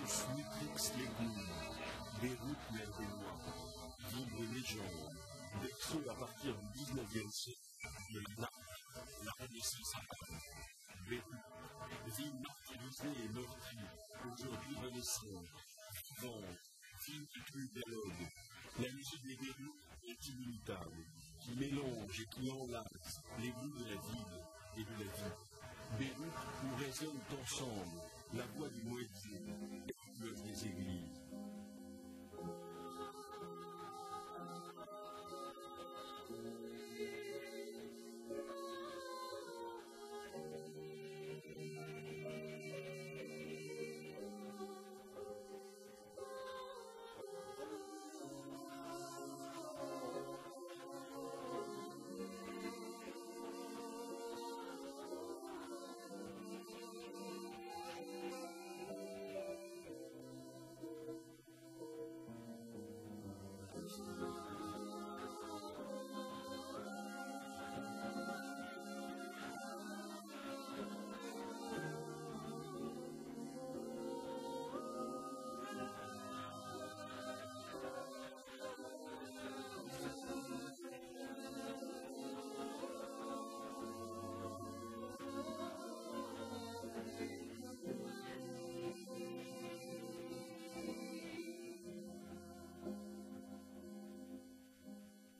Tous multiplient les goûts, Beyrouth mère des lois, vibre et légende, berceau à partir du 19e siècle, de la Renaissance arabe. Beyrouth, ville martyrisée et meurtrie, aujourd'hui renaissante, vivante, ville qui tue dialogue. La musique des Beyrouth est inimitable, qui mélange et qui enlace les goûts de la ville et de la vie. Beyrouth où résonnent ensemble la voix du muezzin et les couleurs des églises.